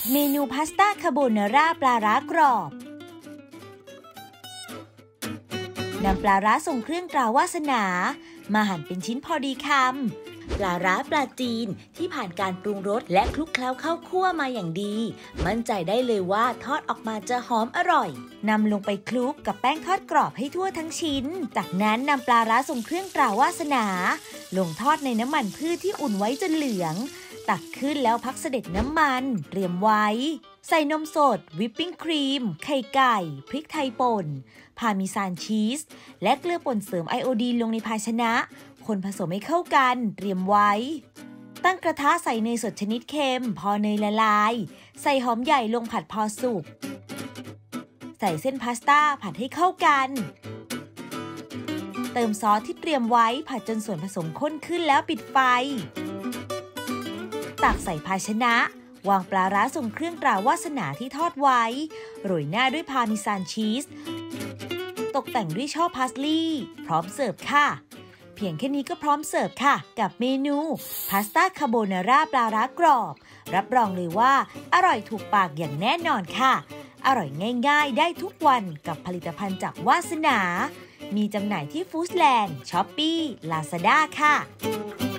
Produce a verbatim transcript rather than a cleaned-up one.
เมนูพาสต้าคาโบนาร่าปลาร้ากรอบนำปลาร้าทรงเครื่องตราวาสนามาหั่นเป็นชิ้นพอดีคำปลาร้าปลาจีนที่ผ่านการปรุงรสและคลุกเคล้าเข้าคั่วมาอย่างดีมั่นใจได้เลยว่าทอดออกมาจะหอมอร่อยนำลงไปคลุกกับแป้งทอดกรอบให้ทั่วทั้งชิ้นจากนั้นนำปลาร้าทรงเครื่องตราวาสนาลงทอดในน้ำมันพืชที่อุ่นไว้จนเหลืองตักขึ้นแล้วพักเสด็จน้ำมันเตรียมไว้ใส่นมสดวิปปิ้งครีมไข่ไก่พริกไทยป่นพาร์เมซานชีสและเกลือป่นเสริมไอโอดีนลงในภาชนะคนผสมให้เข้ากันเตรียมไว้ตั้งกระทะใส่เนยสดชนิดเค็มพอเนยละลายใส่หอมใหญ่ลงผัดพอสุกใส่เส้นพาสต้าผัดให้เข้ากันเติมซอสที่เตรียมไว้ผัดจนส่วนผสมข้นขึ้นแล้วปิดไฟตักใส่ภาชนะวางปลาร้าทรงเครื่องตราวาสนาที่ทอดไว้โรยหน้าด้วยพาร์เมซานชีสตกแต่งด้วยช่อพาสลีย์พร้อมเสิร์ฟค่ะเพียงแค่นี้ก็พร้อมเสิร์ฟค่ะกับเมนูพาสต้าคาโบนาร่าปลาร้ากรอบรับรองเลยว่าอร่อยถูกปากอย่างแน่นอนค่ะอร่อยง่ายๆได้ทุกวันกับผลิตภัณฑ์จากวาสนามีจำหน่ายที่ฟู้ดแลนด์ ช้อปปี้ ลาซาด้า ค่ะ